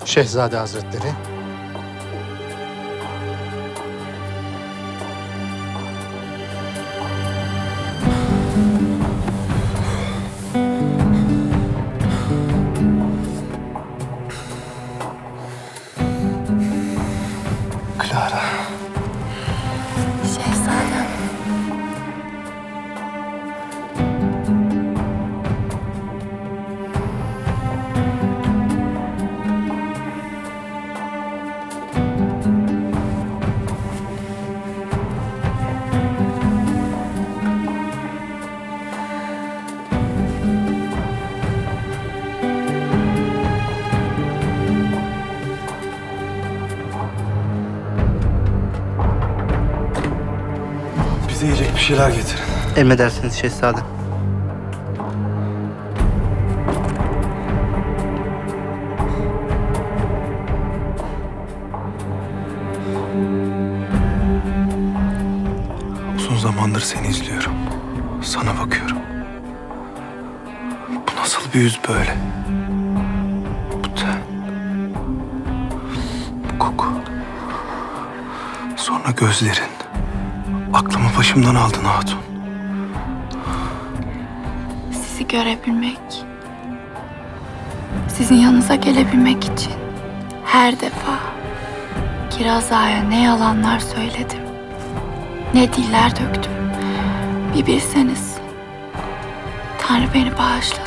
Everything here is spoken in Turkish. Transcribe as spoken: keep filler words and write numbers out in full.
Şehzade Hazretleri. Clara. Şehzadem. Bize yiyecek bir şeyler getirin. Emredersiniz şehzadem. Uzun zamandır seni izliyorum. Sana bakıyorum. Bu nasıl bir yüz böyle? Bu ten. Bu koku. Sonra gözlerin. Aklımı başımdan aldın hatun. Sizi görebilmek, sizin yanınıza gelebilmek için her defa Kiraza'ya ne yalanlar söyledim, ne diller döktüm. Bir bilseniz, Tanrı beni bağışlasın.